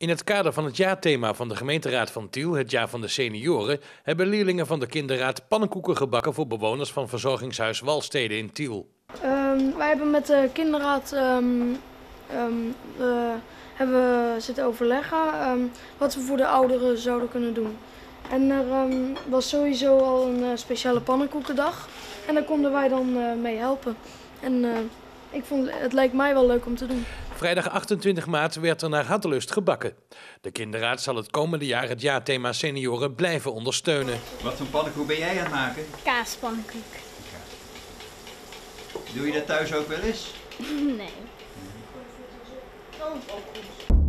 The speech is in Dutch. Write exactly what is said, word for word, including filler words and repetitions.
In het kader van het jaarthema van de gemeenteraad van Tiel, het jaar van de senioren, hebben leerlingen van de kinderraad pannenkoeken gebakken voor bewoners van verzorgingshuis Walstede in Tiel. Um, wij hebben met de kinderraad um, um, uh, hebben we zitten overleggen um, wat we voor de ouderen zouden kunnen doen. En er um, was sowieso al een uh, speciale pannenkoekendag en daar konden wij dan uh, mee helpen. En uh, ik vond, het leek mij wel leuk om te doen. Vrijdag achtentwintig maart werd er naar hartelust gebakken. De kinderraad zal het komende jaar het jaarthema senioren blijven ondersteunen. Wat voor pannenkoek ben jij aan het maken? Kaaspannenkoek. Doe je dat thuis ook wel eens? Nee. Oh, ook goed.